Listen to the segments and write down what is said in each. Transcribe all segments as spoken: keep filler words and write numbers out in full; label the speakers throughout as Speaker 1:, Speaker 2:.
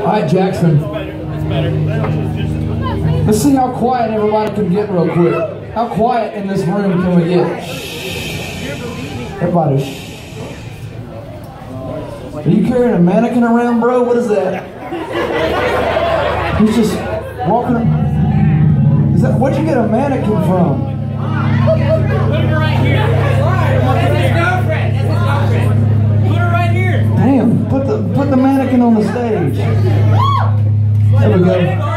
Speaker 1: right, Jackson. Let's see how quiet everybody can get real quick. How quiet in this room can we get? Shh. Everybody, shh. Are you carrying a mannequin around, bro? What is that? He's just walking. Is that, where'd you get a mannequin from?
Speaker 2: Put her right here. That's his girlfriend. That's his girlfriend. Put her right here.
Speaker 1: Damn, put the put the mannequin on the stage. There we go.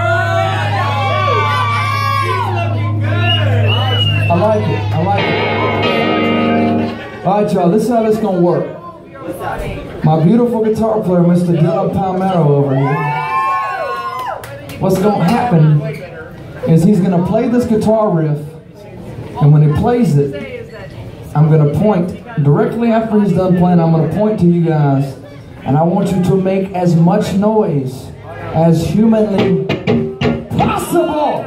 Speaker 1: I like it. I like it. All right, y'all. This is how this gonna work. My beautiful guitar player, Mister Dylan Palmero over here. What's gonna happen is he's gonna play this guitar riff, and when he plays it, I'm gonna point directly after he's done playing. I'm gonna point to you guys, and I want you to make as much noise as humanly possible.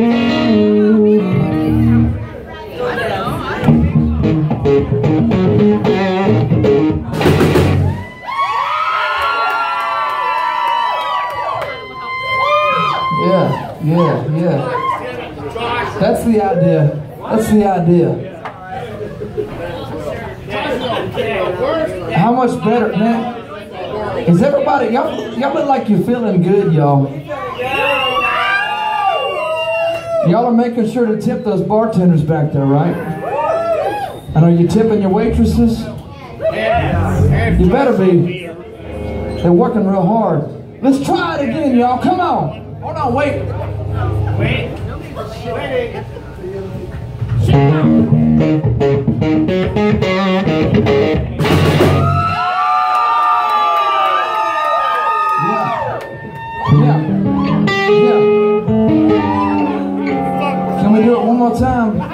Speaker 1: Yeah, yeah, yeah. That's the idea. That's the idea. How much better, man? Is everybody, y'all, y'all look like you're feeling good, y'all. Y'all are making sure to tip those bartenders back there, right? And are you tipping your waitresses? You better be. They're working real hard. Let's try it again, y'all. Come on. Hold on, wait. Wait. Waiting. Yeah. Yeah. Yeah. Can we do it one more time?